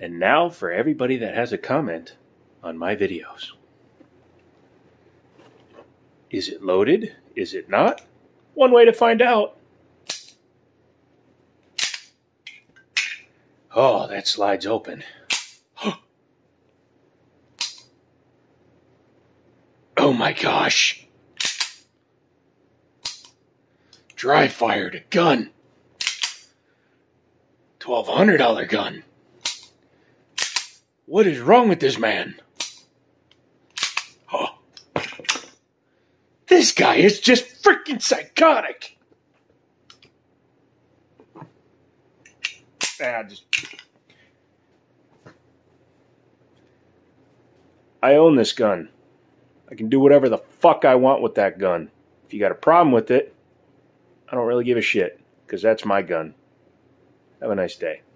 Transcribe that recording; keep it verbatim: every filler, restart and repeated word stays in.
And now for everybody that has a comment on my videos. Is it loaded? Is it not? One way to find out. Oh, that slide's open. Oh my gosh. Dry fired a gun. twelve hundred dollar gun. What is wrong with this man? Oh. This guy is just freaking psychotic. Ah, just... I own this gun. I can do whatever the fuck I want with that gun. If you got a problem with it, I don't really give a shit, because that's my gun. Have a nice day.